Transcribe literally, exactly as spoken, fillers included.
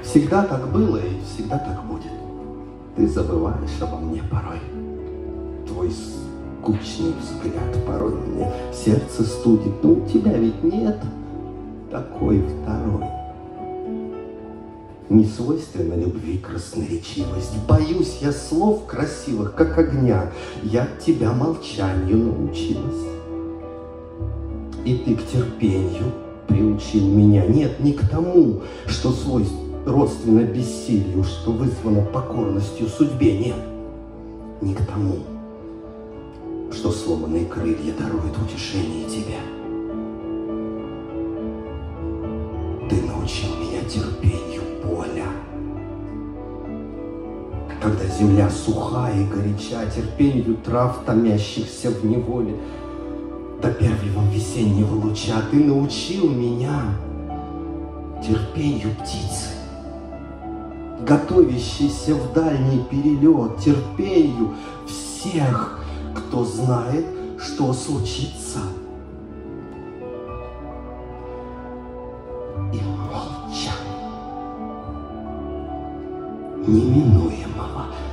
Всегда так было и всегда так будет. Ты забываешь обо мне порой. Твой скучный взгляд порой мне сердце студит. Но у тебя ведь нет такой второй. Не свойственна любви красноречивость. Боюсь я слов красивых, как огня. Я от тебя молчанию научилась. И ты к терпению приучил меня. Нет, не к тому, что свойственно родственно бессилию, что вызвано покорностью судьбе. Нет, не к тому, что сломанные крылья даруют утешение тебе. Ты научил меня терпению поля. Когда земля суха и горяча, терпению трав, томящихся в неволе, до первого весеннего луча ты научил меня терпению птицы, готовящейся в дальний перелет, терпению всех, кто знает, что случится. И молча неминуемого